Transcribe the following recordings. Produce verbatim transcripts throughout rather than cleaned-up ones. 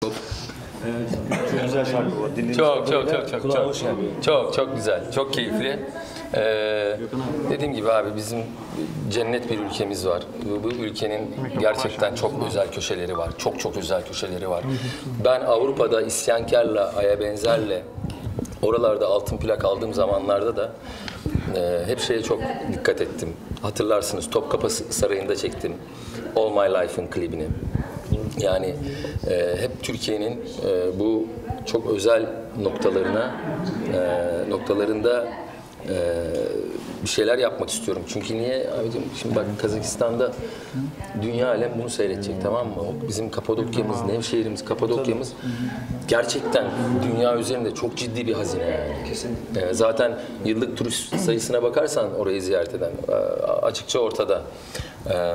Evet, çok güzel şarkı bu. Çok çok çok çok çok çok çok güzel, çok keyifli. Ee, dediğim gibi abi bizim cennet bir ülkemiz var. Bu, bu ülkenin gerçekten çok özel köşeleri var. Çok çok özel köşeleri var. Ben Avrupa'da isyankarla, aya benzerle oralarda altın plak aldığım zamanlarda da e, hep şeye çok dikkat ettim. Hatırlarsınız Topkapı Sarayı'nda çektim All My Life'ın klibini. Yani e, hep Türkiye'nin e, bu çok özel noktalarına e, noktalarında e, bir şeyler yapmak istiyorum. Çünkü niye abicim? Şimdi bak Kazakistan'da dünya alem bunu seyredecek, tamam mı? O bizim Kapadokya'mız, Nevşehir'imiz, Kapadokya'mız gerçekten dünya üzerinde çok ciddi bir hazine yani. Kesinlikle. E, zaten yıllık turist sayısına bakarsan orayı ziyaret eden e, açıkça ortada. E,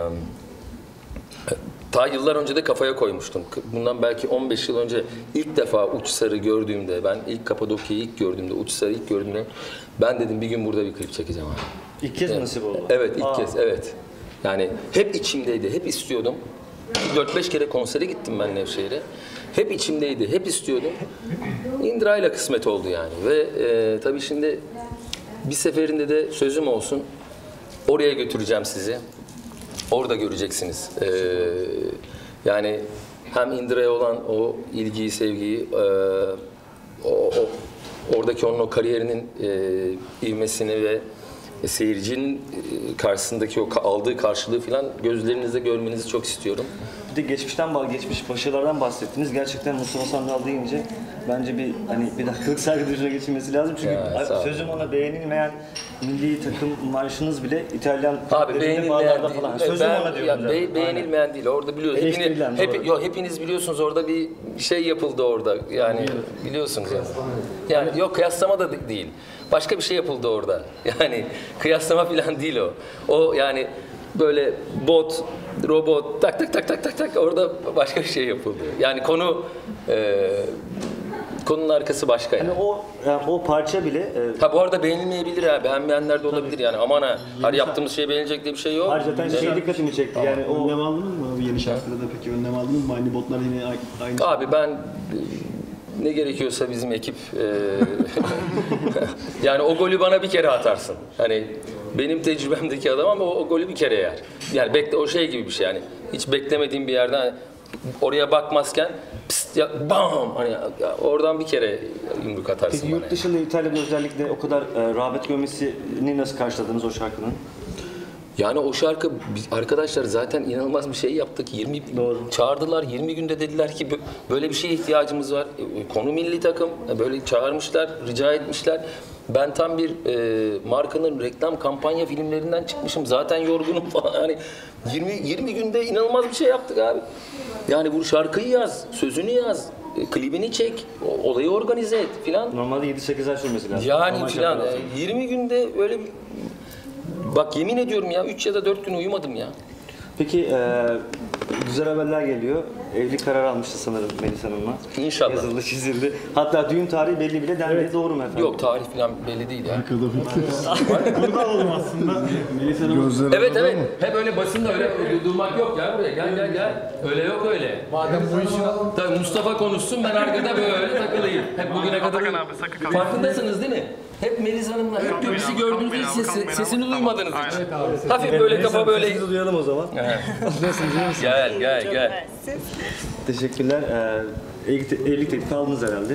Ta yıllar önce de kafaya koymuştum. Bundan belki on beş yıl önce ilk defa Uçsar'ı gördüğümde, ben ilk Kapadokya'yı ilk gördüğümde, Uçsar'ı ilk gördüğümde ben dedim bir gün burada bir klip çekeceğim abi. İlk kez Evet. nasip oldu. Evet, ilk Aa. kez, evet. Yani hep içimdeydi, hep istiyordum. dört beş kere konsere gittim ben Nevşehir'e. Hep içimdeydi, hep istiyordum. İndirayla kısmet oldu yani. Ve e, tabii şimdi bir seferinde de sözüm olsun, oraya götüreceğim sizi. Orada göreceksiniz. Ee, yani hem Indira'ya olan o ilgiyi, sevgiyi, e, o, o, oradaki onun o kariyerinin e, ivmesini ve seyircinin e, karşısındaki o aldığı karşılığı falan gözlerinizde görmenizi çok istiyorum. Bir de geçmişten, geçmiş başarılardan bahsettiniz. Gerçekten Mustafa Sandal deyince bence bir hani bir dakikalık saygı duruşuna geçilmesi lazım. Çünkü Ya, sözüm ona beğenilmeyen milli takım marşınız bile İtalyan abi beğenilmeyen değil. falan. Sözüm Ben, ona diyorum. ya, be, beğenilmeyen Aynen. değil. Orada biliyorsunuz. Hepiniz, hep, yo, hepiniz biliyorsunuz orada bir şey yapıldı orada. Yani biliyorsunuz yani. Yani yok kıyaslama da değil. Başka bir şey yapıldı orada. Yani kıyaslama falan değil o. O yani böyle bot, robot tak tak tak tak tak tak orada başka bir şey yapıldı. Yani konu e, konunun arkası başka yani. yani o yani o parça bile e, ha bu arada beğenilmeyebilir abi. Beğenmeyenler de olabilir yani. Aman ha. Her yaptığımız şey beğenilecek diye bir şey yok. Harcaten şey dikkatimi çekti. Tamam. Yani o önlem aldınız mı abi yeni şarkıda da peki önlem aldınız mı? Aynı botlar yine aynı. Abi ben ne gerekiyorsa bizim ekip e, yani o golü bana bir kere atarsın. Hani benim tecrübemdeki adam ama o, o golü bir kere yer. Yani bekle o şey gibi bir şey yani. Hiç beklemediğim bir yerden oraya bakmazken pst, ya, bam hani ya, oradan bir kere yumruk atarsın Peki bana. yurt dışında yani. İtalya'da özellikle o kadar e, rağbet görmesini nasıl karşıladınız o şarkının? Yani o şarkı arkadaşlar zaten inanılmaz bir şey yaptık. yirmi Doğru. çağırdılar. yirmi günde dediler ki böyle bir şeye ihtiyacımız var. Konu milli takım. Böyle çağırmışlar, rica etmişler. Ben tam bir e, markanın reklam kampanya filmlerinden çıkmışım. Zaten yorgunum falan. Yani yirmi yirmi günde inanılmaz bir şey yaptık abi. Yani bu şarkıyı yaz, sözünü yaz, e, klibini çek, olayı organize et filan. Normalde yedi sekiz ay sürmesi lazım. Yani filan e, yirmi günde öyle bir... Bak yemin ediyorum ya üç ya da dört gün uyumadım ya. Peki e, güzel haberler geliyor. Evlilik kararı almıştı sanırım Melis Hanım'la. İnşallah. Yazıldı, çizildi. Hatta düğün tarihi belli bile dendi. Evet. Doğru mu efendim? Yok tarih falan belli değil ya. Burada olalım aslında. Melisa Hanım. Evet evet. Hep öyle basında öyle durmak yok ya buraya. Gel gel gel. Öyle yok öyle. Madem bu işi tabii Mustafa konuşsun ben arkada böyle takılayım. Hep bugüne kadar. Farkındasınız değil mi? Hep Melis Hanım'la hep bizi gördüğünüzde hiç sesi, sesini duymadınız hiç. Hafif böyle kafa böyle. Sesinizi duyalım o zaman. Nasılsınız? Gel gel gel. Teşekkürler. Ee, evlilik, evlilik teklifi aldınız herhalde.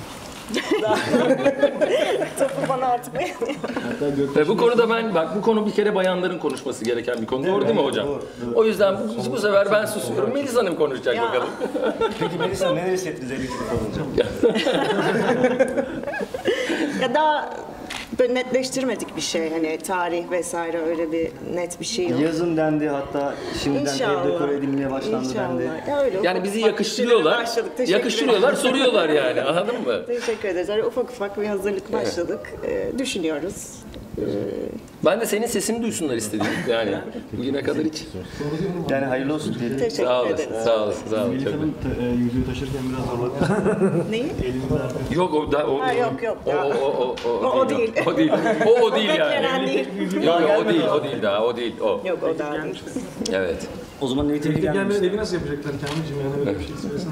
Topu bana atmayın. Ve bu konuda ben bak bu konu bir kere bayanların konuşması gereken bir konu. Doğru değil mi hocam? Doğru, doğru. O yüzden bu, bu sefer ben susuyorum. Melis Hanım konuşacak Ya. bakalım. Peki Melis Hanım neler hissettiniz evlilik teklifi alınca? Ya daha böyle netleştirmedik bir şey hani tarih vesaire öyle bir net bir şey yok. Yazın dendi hatta şimdiden ev dekore edilmeye başlandı dendi. İnşallah. Ya öyle, Yani ufak bizi ufak yakıştırıyorlar. işlere başladık. Teşekkür Yakıştırıyorlar, ederim. soruyorlar yani. Anladın mı? Teşekkür ederiz. Öyle ufak ufak bir hazırlık başladık. Ee, düşünüyoruz. Ben de senin sesini duysunlar istedim yani. Bugüne kadar hiç. Yani hayırlı olsun diyelim. Teşekkür Sağ olasın, ederiz. sağ olasın, sağ olasın. Melisa Çok Hanım ta- e, yüzüğü taşırken biraz zorladı. Neyi? Elinizde artık. Yok o da o. Ha, yok, yok, O ya. o o o O- o değil. O değil. O o değil yani. Beklenen değil. Yok yok o değil, o değil daha, o değil o. Yok o daha değil. Evet. O zaman Nate Evlilik gelmeden gelmemişti. evi nasıl yapacaklar Kamil'cim yani öyle bir şey söylesen.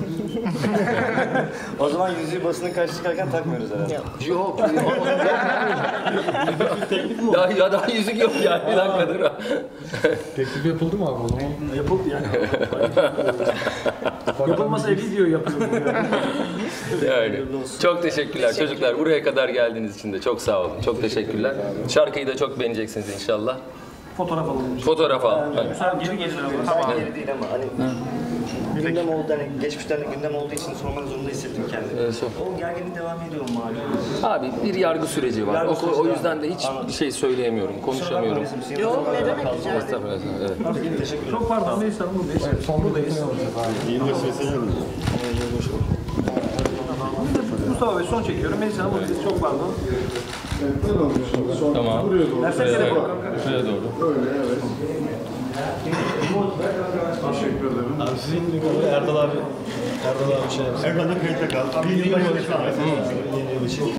O zaman yüzüğü basına karşı çıkarken takmıyoruz herhalde. Yok. daha, ya daha yüzük yok yani. Bir dakikadır. Teklif yapıldı mı abi o zaman? Yapıldı yani. Yapılmasa video yapıyor. Yani. Çok teşekkürler çocuklar. Buraya kadar geldiğiniz için de çok sağ olun. Çok teşekkürler. Şarkıyı da çok beğeneceksiniz inşallah. Fotoğraf alalım. Fotoğraf al. Evet. Sen geri gelir ama. Tamam. Geri değil ama hani gündem oldu, hani geçmişten de gündem olduğu için sormak zorunda hissettim kendimi. Evet, sor. O gerginlik devam ediyor malum. Abi bir yargı süreci var. Yargı O, süreci o var. yüzden de hiç bir şey söyleyemiyorum, konuşamıyorum. Yok ne demek rica ederim. Estağfurullah. Evet. Teşekkür ederim. Çok pardon neyse buradayız. Evet, son buradayız. Mustafa Bey son çekiyorum. Melisa Hanım buradayız. Çok pardon. Tamam. Versene telefonu. Şuraya doğru. Abi sizin Erdal abi Erdal abi şey yapsın. Erdal da kayıtta kal. Abi yeni yıl için.